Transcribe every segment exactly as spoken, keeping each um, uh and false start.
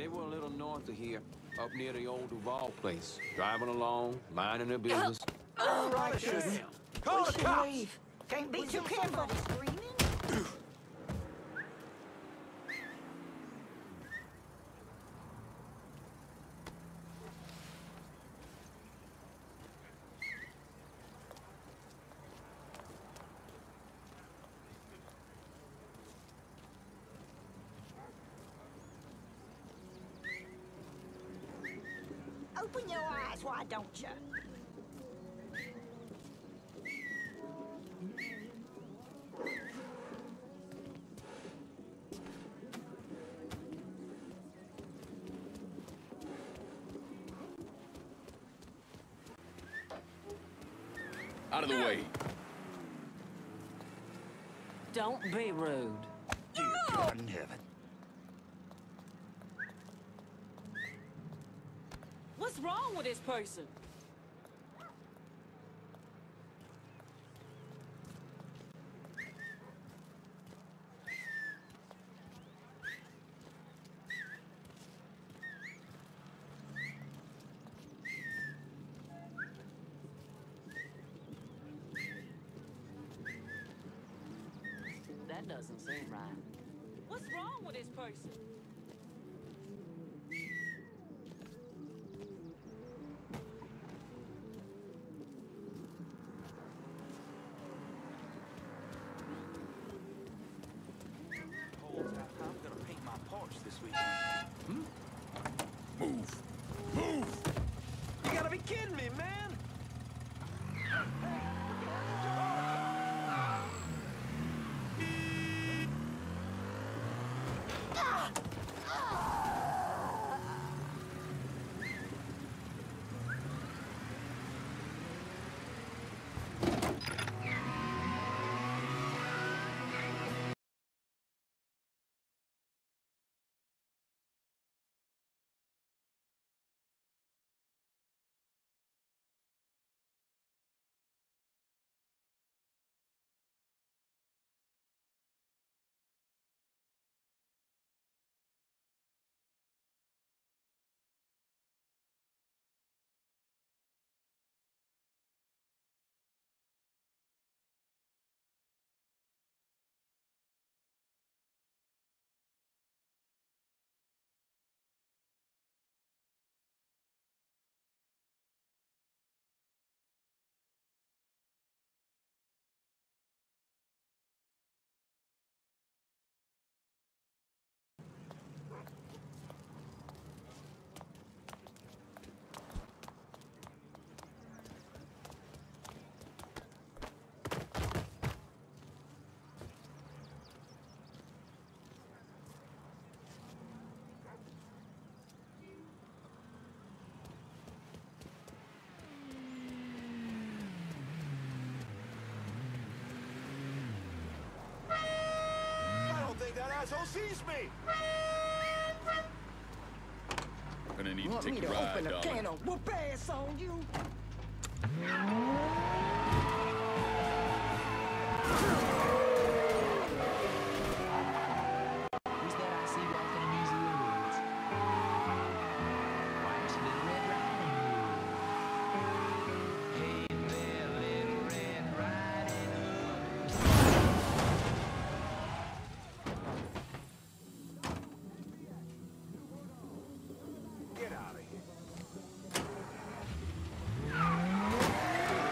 They were a little north of here, up near the old Duval place. Driving along, minding their business. All right, then. Call We the should cops! leave. Can't be Was too there careful. somebody screaming? Open your eyes, why don't you? Out of the way. Don't be rude. Dear God in heaven. What's wrong with this person? That doesn't seem right. What's wrong with this person? I'm gonna paint my porch this weekend. Move. Move! You gotta be kidding me, man! I don't think that asshole sees me! Gonna need Want to take me a to ride, open a darling. can of whoop ass on you? Who's that I see walking in these woods? Why, it's Little Red Riding Hood. Hey there, Little Red Riding Get out of here.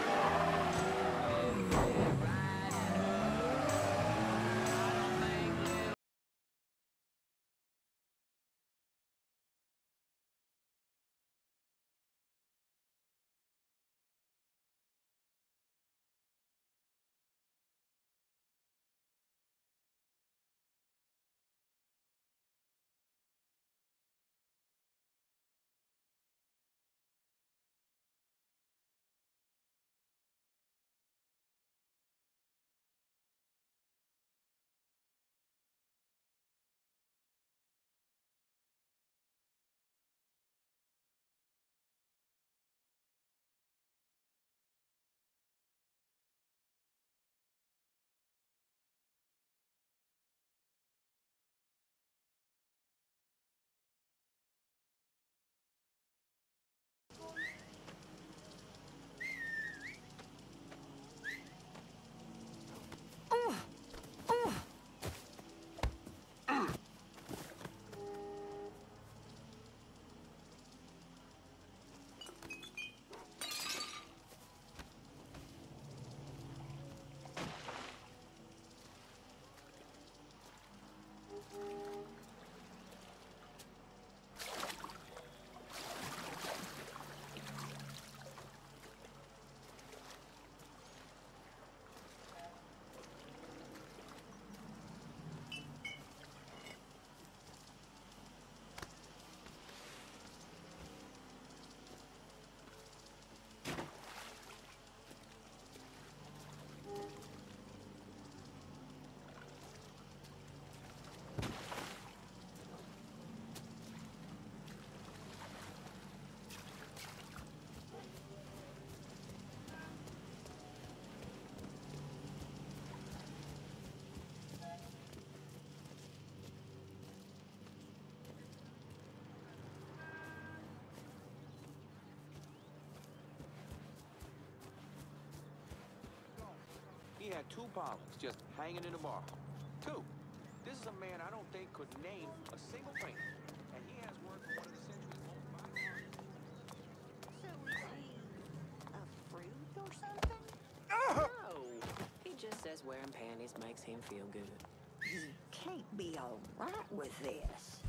had two Pollocks just hanging in the bar. Two. This is a man I don't think could name a single painting. And he has work for one of the century's most vital artists. So is he a fruit or something? No. He just says wearing panties makes him feel good. He can't be all right with this.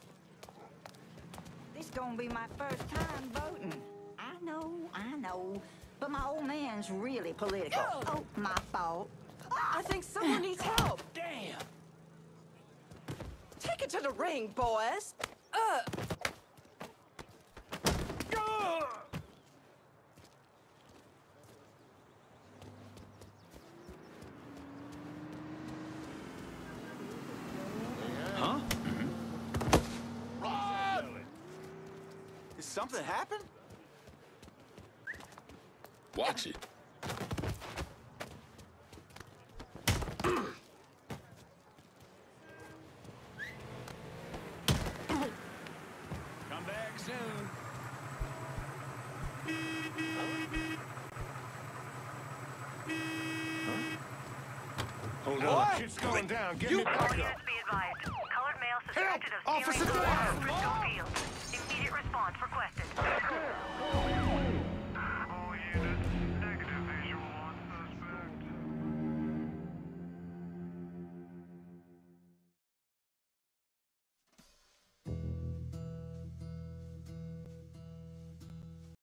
This gonna be my first time voting. I know, I know. But my old man's really political. Oh, my fault. I think someone needs help. Damn. Take it to the ring, boys. Uh. Huh? Rod! Did something happen? Watch it. Come back soon. Hold on. Shit's going down. Get me back All up. units be advised. Colored male suspected of Officer stealing down! Bristol Field. Immediate response requested.